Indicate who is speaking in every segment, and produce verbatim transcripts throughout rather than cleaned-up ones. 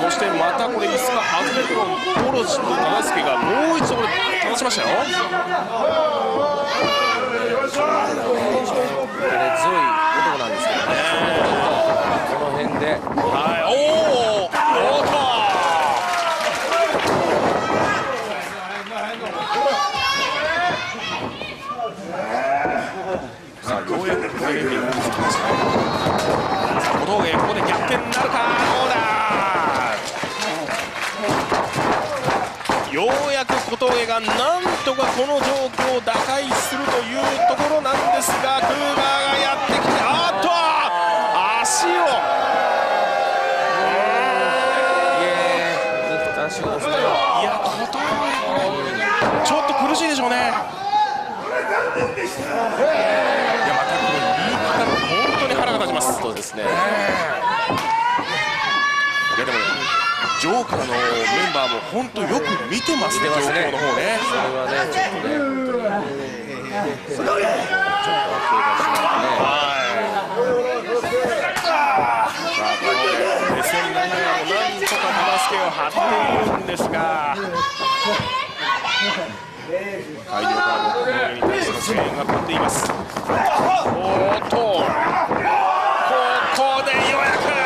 Speaker 1: そしてまたこれ椅子が外れてもオロチと忠相がもう一度これ倒しましたよ。
Speaker 2: 強い男なんですけどね、この辺で、
Speaker 1: はい、おお、おーっとさあ、ようやくこれで見事につきました。さあ、小峠、ここで逆転になるか、どうだ。ようやく小峠がなんとかこの状況を打開するというところなんですが、クーガーがやってきて、あーっと足を、
Speaker 2: 足を押すと、
Speaker 1: いや、小峠、ちょっと苦しいでしょうね。いや、またこの言い方が本当に腹が立ちます。
Speaker 2: そうですね。
Speaker 1: いや、でもね、ジョーカーのメンバーも本当よく見てますね、状況の方ね。
Speaker 2: それはね、ちょっとね、本当に。ちょっと警戒しないとね。
Speaker 1: はい。さあ、この目線の中もなんとか手助けを張っているんですが、会場からもこの上に対しての声援が飛んでいます。おーっと、ここでようやく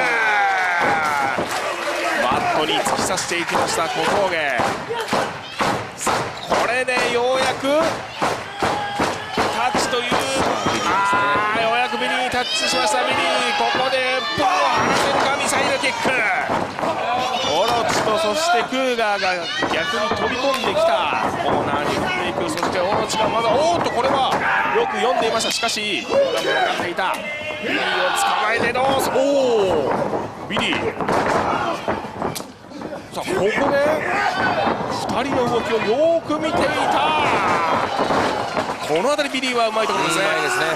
Speaker 1: マットに突き刺していきました小峠。さあ、これでようやくタッチという、あー、ようやくビリーにタッチしました。ビリー、ここでポンを離せるか、ミサイルキック。オロチとそしてクーガーが逆に飛び込んできた。コーナーに振っていく。そしてオロチがまだ、おーっと、これはよく読んでいました。しかしクーガーも分かっていた。ビリーを捕まえてどうす、おお、ビリー、さあ、ここでふたりの動きをよく見ていた。この辺りビリーはうまいところですね。
Speaker 2: うまいですね。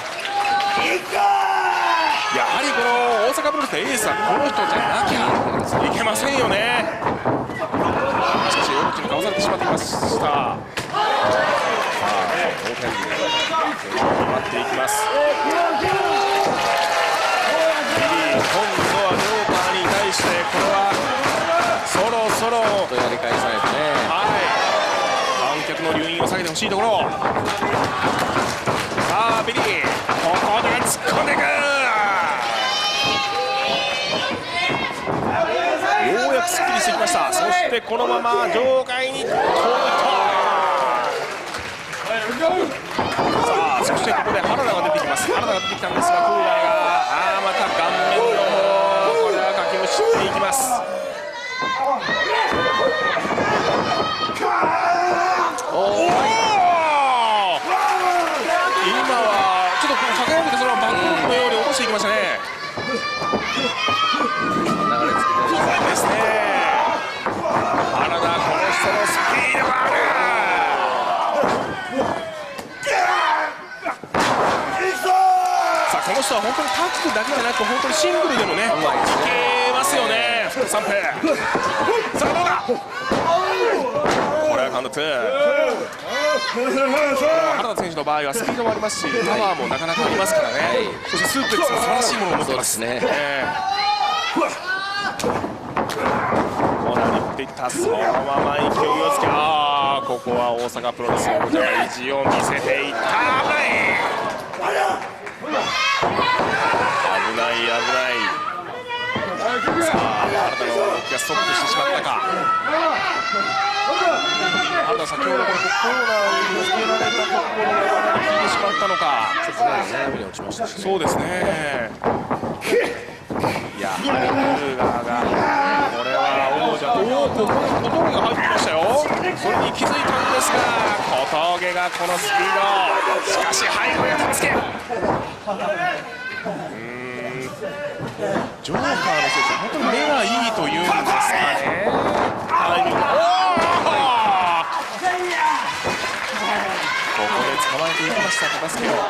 Speaker 1: やはりこの大阪ブルースのエースはこの人じゃなきゃいけませんよね。しかしオロチにかわされてしまっていました。さあ、同点に待っていきます。ビリー、今度はジョーカーに対してこれはそろそろ
Speaker 2: やり返さないとね。
Speaker 1: はい、観客の留飲を下げてほしいところ。さあ、ビリー、ここで突っ込んでいく。ようやくすっきりしてきました。そしてこのまま場外に飛ぶと、さあ、そしてここで原田が出てきます。原田が出てきたんですが、クーラーがあーまた顔面の方、これはかきむしっていきます。おお、今はちょっと駆け上げてそのままバックホームのように落としていきましたね。
Speaker 2: 流れつけて
Speaker 1: ですね。原田、この人のスピードがある。さあ、この人は本当にタックだけじゃなく本当にシングルでもね、いけますよね。さんペイ、さあどうだ、これはカウントツー。原田選手の場合はスピードもありますし、パワーもなかなかありますからね。そしてスープレックスも素晴らしいものを持ってますね。コーナーに振っていった。そのまま勢いをつけ、あー、ここは大阪プロレス王者が意地を見せていった。危ない危ない危ない。さあ、新たな動きがストップしてしまったか。新た、先ほどこれコーナーにぶつけられたところが効いてしまったのか。
Speaker 2: ちょっとね、悩みに落ちましたしね。
Speaker 1: そうですね。やはりクーガーが、これは王者、おお、ここで小峠が入ってきましたよ。それに気づいたんですが、小峠がこのスピード、しかし背後や助け。ジョーカーの選手、本当に目がいいというんですかね。タイミング、おー、ここで捕まえていきました、忠相を。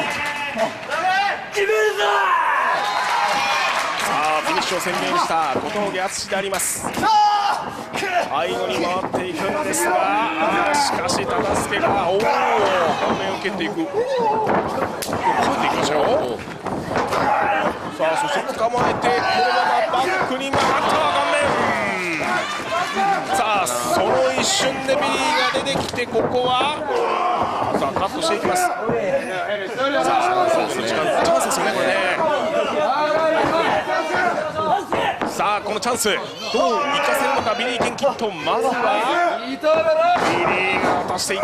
Speaker 1: さあ、フィニッシュを宣言した小峠敦であります。背後に回っていくんですが、あしかし忠相が、おお、顔面を蹴っていく。帰っていきましたよ。さあ、そして捕まえてこのままバックに回った顔面。 瞬でビリーが出てきて、ここはさあカットしていきます。さあ勝負の時間チャンスですよねこれね。さあこのチャンスどう生かせるのかビリー・ケンキット。まずはビリーが落としていった。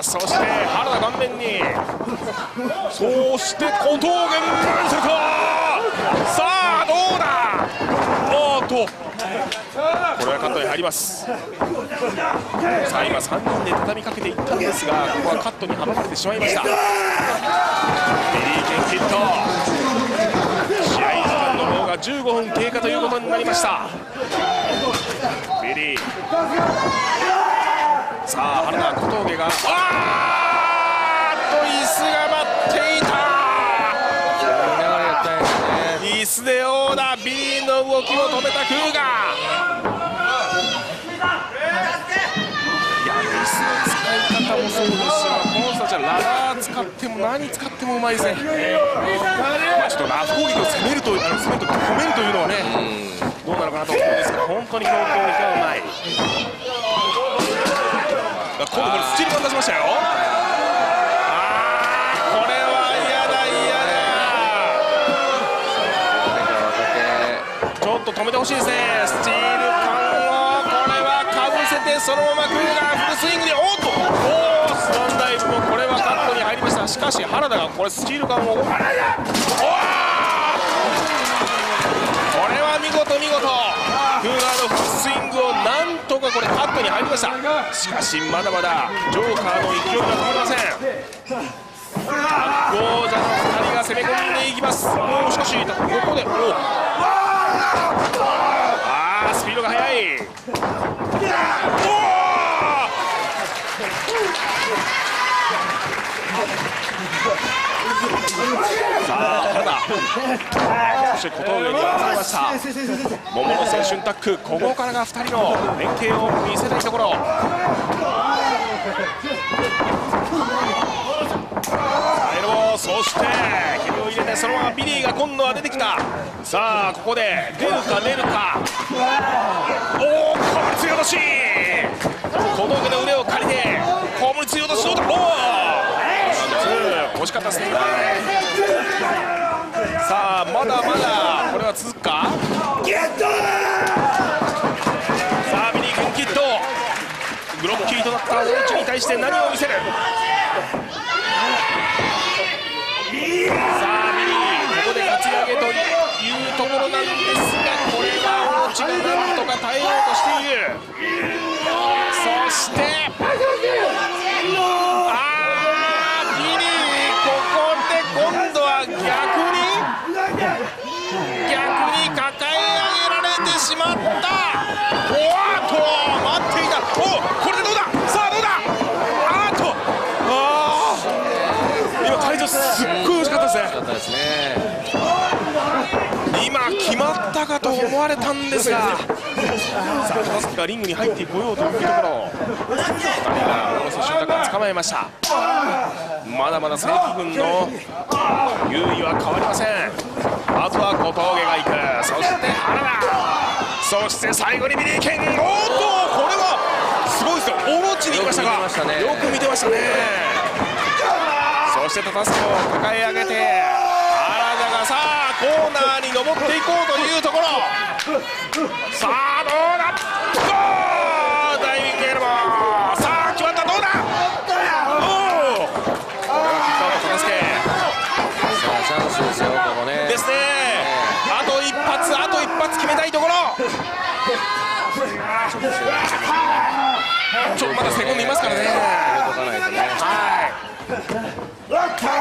Speaker 1: そして原田顔面に、そして小峠何するか。さあどうだ。おーっとこれはカットに入ります。さあ今さんにんで畳みかけていったんですが、ここはカットに阻まれてしまいました。ビリー・ケンキット、試合時間の方がじゅうごふん経過ということになりました。ビリー、さあ原田、小峠が、あーっと椅子が待っていた。椅子でオーダー、ビリーの動きを止めたクーガー。もそうですし、この人たちはラダー使っても何使ってもうまいですね。まあちょっとラフ攻撃を攻めると、あの攻めるとか止めるというのはね、どうなのかなと思うんですが、本当にこの攻撃はうまい。今度これスチール感出しましたよ。あー、これは嫌だ嫌だ。ちょっと止めてほしいですね。スチール感をこれはかぶせて、そのままクーガーフルスイングで、おっとスワンダイブもこれはカットに入りました。しかし原田がこれスチールガンを、おこれは見事見事、クーガーのフルスイングをなんとかこれカットに入りました。しかしまだまだジョーカーの勢いが止まりません。悪王者のふたりが攻め込んでいきます。もうしかしここで、おあースピードが速い。さあ原田、そして小峠に渡されました。桃の青春タック、ここからがふたりの連携を見せたいところ。エルボー、そしてひびを入れて、そのままビリーが今度は出てきた。さあここで出るか出るか。おお、小森強落とし、小峠の腕を借りて小森強落とし、どうだ。おお惜しかったですね。さあまだまだこれは続くか。さあビリー・ケンキット、グロッキーとなった大内に対して何を見せる。さあビリー、ここで勝ち上げというところなんですが、これは大内がなんとか耐えようとしている。そして今度は逆に逆に抱え上げられてしまった。おーっと待っていた。おこれでどうだ。さあどうだ。あーっとあー今退場すっごい惜しかったですね。今決まったかと思われたんですが、さあ片付がリングに入ってこようというところ、ふたりが大野選手の中を捕まえました。まだまだ正規軍の優位は変わりません。まずは小峠がいく、そして原田、そして最後にビリー・ケン。おっとこれはすごいですよ。大ロッチに行きましたか。よく見てましたね。そしてタタスケを抱え上げて原田がさあコーナーに登っていこうというところ。さあどうだ。ゴーダイビングエルボー。さあ決まった。どうだ。おおこれはキックアウトタタスケ。
Speaker 2: さあチャンスですよここね。
Speaker 1: ですね。あと一発あと一発決めたいところ。ちょっとまだセコンドいますからね。はいお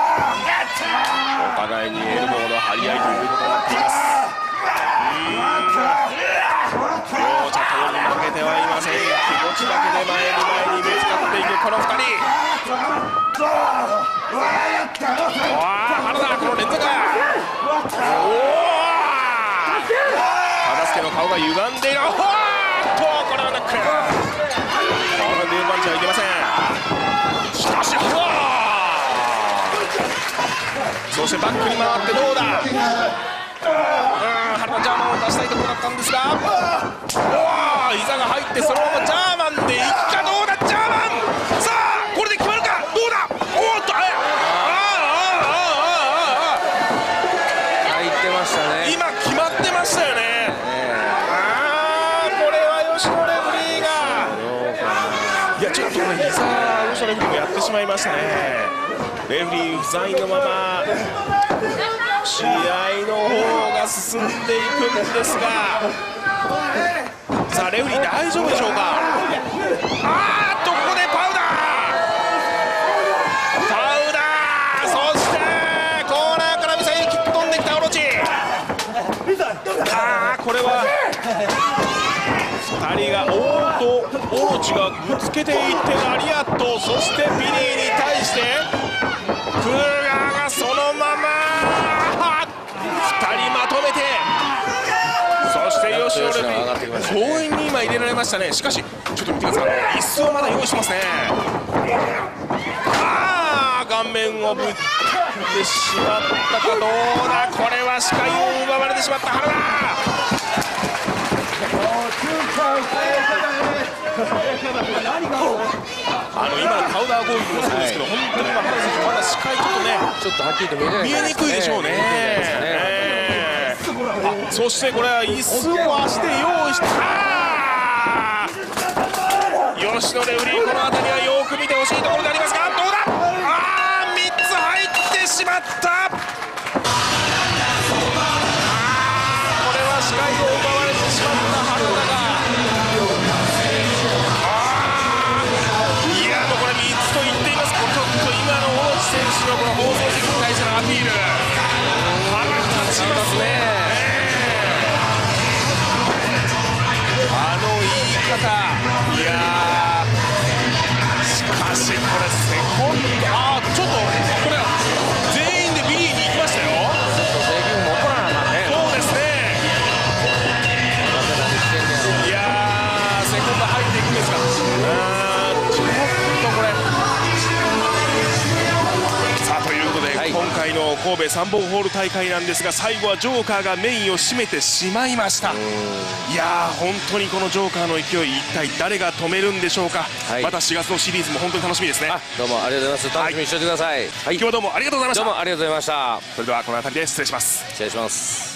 Speaker 1: 互いにエルボーの張り合いということになっています。両者ともに負けてはいません。気持ちだけで前に前にぶつかっていくこのふたり。わあ原田この連続。おお忠相の顔が歪んでいる。おっとこれはナック。このデューパンチはいけません。しかし原田、そしてバックに回ってどうだ。うん原田ジャーマンを出したいところだったんですが、おお膝が入ってそのままジャーマンでいくか。どうこれ膝吉野レフェリーもやってしまいましたね。レフェリー不在のまま試合の方が進んでいくんですが、さあレフェリー大丈夫でしょうか。あーっとここでパウダーパウダー、そしてコーナーからミサイルキック飛んできたオロチ。あーこれはふたりがおーっとオロチがぶつけていってラリアット、そしてビリーに対してクルーガーがそのままふたりまとめて、そして吉野レフェリー強引に今入れられましたね。しかしちょっと見てください、椅子をまだ用意してますね。ああ顔面をぶってしまったかどうだ。これは視界を奪われてしまった原田。あの今のパウダー攻撃もそうですけど、はい、本当に今原田選手まだ視界ちょっとね
Speaker 2: ちょっとはっきりと見えない、
Speaker 1: 見えにくいでしょうね。えー、あそしてこれは椅子を足で用意して、あ吉野レフェリーこの辺りはよく見てほしいところでありますが、どうだ。あーみっつ入ってしまった。視界を奪われてしまった原田が、あーいやもうこれみっつと言っています。ちょっと今の大内選手のこの放送席に対してのアピール腹立ちますね、えー、あの言い方、いやしかしこれセコンド、あーちょっとこれ全員でビリーに行きましたよ。今回の神戸さんぼんホール大会なんですが、最後はジョーカーがメインを占めてしまいました。いやー本当にこのジョーカーの勢い、一体誰が止めるんでしょうか、はい、またしがつのシリーズも本当に楽しみですね。
Speaker 2: どうもありがとうございます。楽しみにしておいてください、はいはい、
Speaker 1: 今日はどうもありがとうございました。
Speaker 2: どうもありがとうございました。
Speaker 1: それではこの辺りで失礼します。
Speaker 2: 失礼します。